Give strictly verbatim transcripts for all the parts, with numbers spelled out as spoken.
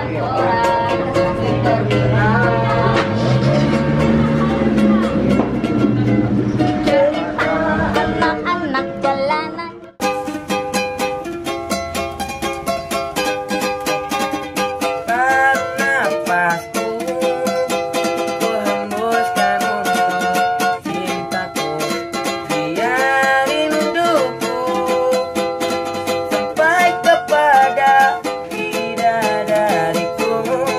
anak-anak jalanan. Karena pasti ku hembuskan untuk cintaku, biarin hidupku sampai kepada bidadariku.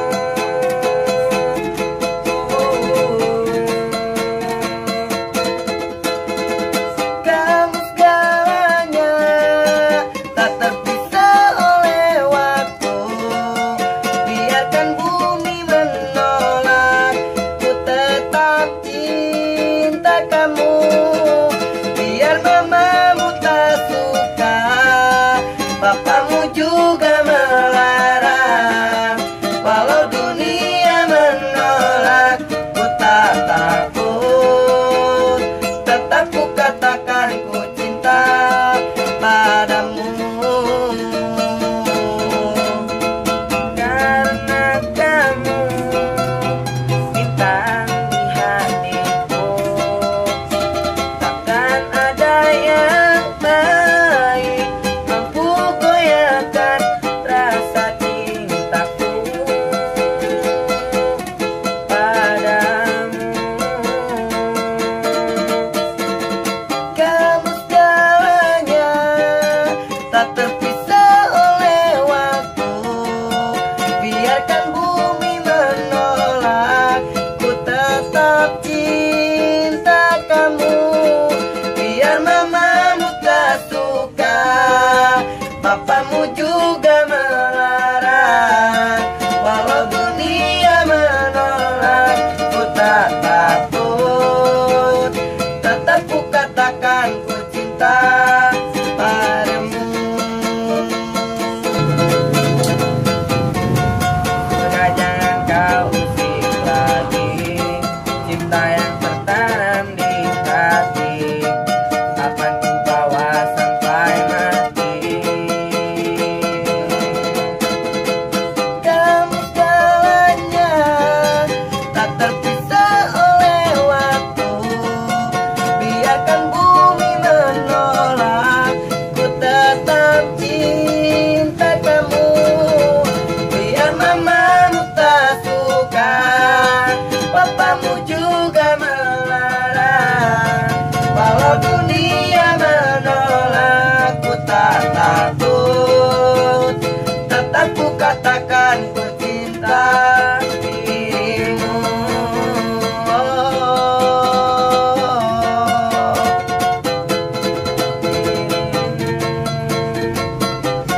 Kamu segalanya, tak terpisah oleh waktu. Biarkan bumi menolak, ku tetap cinta kamu. Biar mamamu tak suka, papamu juga melarang. Walau dunia menolak, ku tak takut. Tetap ku katakan ku cinta padamu. Karena kamu bintang di hatiku, takkan ada yang baik mampu goyahkan rasa cintaku padamu. Kamu segalanya, tak terpisah oleh waktu. Biarkan bumi menolak, ku tetap cinta kamu. Biar mamamu tak suka, papamu juga melarang. Walau dunia menolak, ku tak takut. Tetap ku katakan ku cinta padamu. Maka jangan kau usik lagi cinta yang tertanam di hati, akan ku bawa sampai mati. Kamu segalanya, tak terpisah oleh waktu. Biarkan bumi menolak, ku tetap cinta kamu. Biar mamamu tak suka, papamu juga melarang. Walau dunia menolak, ku tak takut. Tetap ku katakan ku cinta dirimu.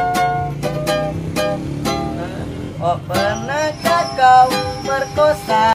Oh, pernahkah kau merkosa